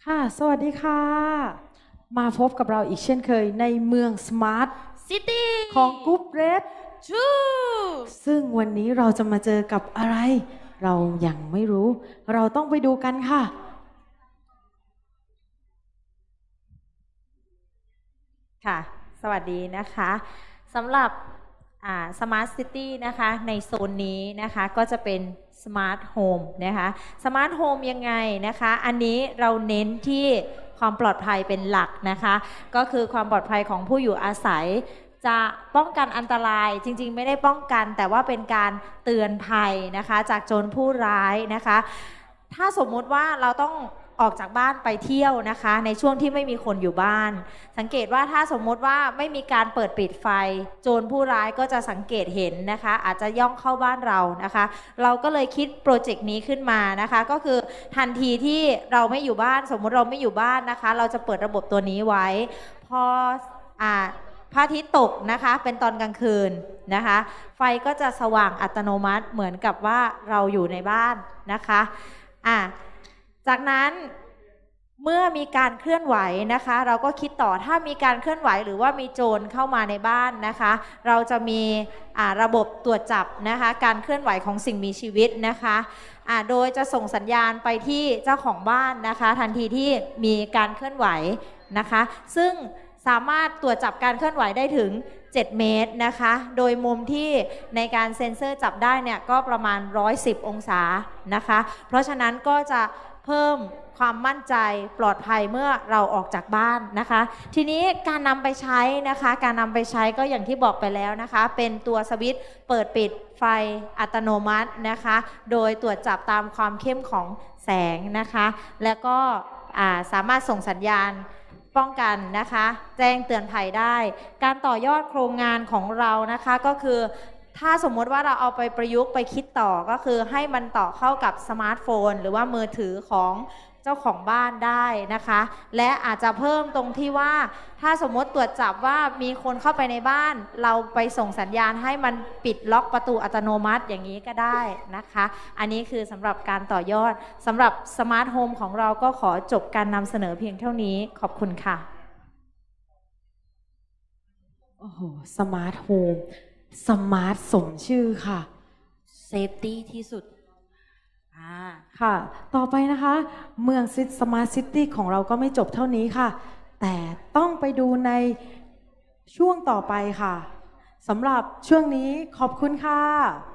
ค่ะสวัสดีค่ะมาพบกับเราอีกเช่นเคยในเมืองสมาร์ทซิตี้ของกรุ๊ปเรดชูซึ่งวันนี้เราจะมาเจอกับอะไรเรายังไม่รู้เราต้องไปดูกันค่ะค่ะสวัสดีนะคะสำหรับสมาร์ทซิตี้นะคะในโซนนี้นะคะก็จะเป็นสมาร์ทโฮมนะคะสมาร์ทโฮมยังไงนะคะอันนี้เราเน้นที่ความปลอดภัยเป็นหลักนะคะก็คือความปลอดภัยของผู้อยู่อาศัยจะป้องกันอันตรายจริงๆไม่ได้ป้องกันแต่ว่าเป็นการเตือนภัยนะคะจากโจรผู้ร้ายนะคะถ้าสมมุติว่าเราต้องออกจากบ้านไปเที่ยวนะคะในช่วงที่ไม่มีคนอยู่บ้านสังเกตว่าถ้าสมมติว่าไม่มีการเปิดปิดไฟโจรผู้ร้ายก็จะสังเกตเห็นนะคะอาจจะย่องเข้าบ้านเรานะคะเราก็เลยคิดโปรเจกต์นี้ขึ้นมานะคะก็คือทันทีที่เราไม่อยู่บ้านสมมุติเราไม่อยู่บ้านนะคะเราจะเปิดระบบตัวนี้ไว้พอพระอาทิตย์ตกนะคะเป็นตอนกลางคืนนะคะไฟก็จะสว่างอัตโนมัติเหมือนกับว่าเราอยู่ในบ้านนะคะจากนั้นเมื่อมีการเคลื่อนไหวนะคะเราก็คิดต่อถ้ามีการเคลื่อนไหวหรือว่ามีโจรเข้ามาในบ้านนะคะเราจะมีระบบตรวจจับนะคะการเคลื่อนไหวของสิ่งมีชีวิตนะคะโดยจะส่งสัญญาณไปที่เจ้าของบ้านนะคะทันทีที่มีการเคลื่อนไหวนะคะซึ่งสามารถตรวจจับการเคลื่อนไหวได้ถึง7 เมตรนะคะโดยมุมที่ในการเซ็นเซอร์จับได้เนี่ยก็ประมาณ110 องศานะคะเพราะฉะนั้นก็จะเพิ่มความมั่นใจปลอดภัยเมื่อเราออกจากบ้านนะคะทีนี้การนำไปใช้นะคะการนำไปใช้ก็อย่างที่บอกไปแล้วนะคะเป็นตัวสวิตช์เปิดปิดไฟอัตโนมัตินะคะโดยตรวจจับตามความเข้มของแสงนะคะแล้วก็สามารถส่งสัญญาณป้องกันนะคะแจ้งเตือนภัยได้การต่อยอดโครงงานของเรานะคะก็คือถ้าสมมติว่าเราเอาไปประยุกต์ไปคิดต่อก็คือให้มันต่อเข้ากับสมาร์ทโฟนหรือว่ามือถือของเจ้าของบ้านได้นะคะและอาจจะเพิ่มตรงที่ว่าถ้าสมมติตรวจจับว่ามีคนเข้าไปในบ้านเราไปส่งสัญญาณให้มันปิดล็อกประตูอัตโนมัติอย่างนี้ก็ได้นะคะอันนี้คือสำหรับการต่อยอดสำหรับสมาร์ทโฮมของเราก็ขอจบการนำเสนอเพียงเท่านี้ขอบคุณค่ะโอ้โหสมาร์ทโฮมสมาร์ทสมชื่อค่ะเซฟตี้ที่สุดค่ะต่อไปนะคะเมืองสมาร์ทซิตี้ของเราก็ไม่จบเท่านี้ค่ะแต่ต้องไปดูในช่วงต่อไปค่ะสำหรับช่วงนี้ขอบคุณค่ะ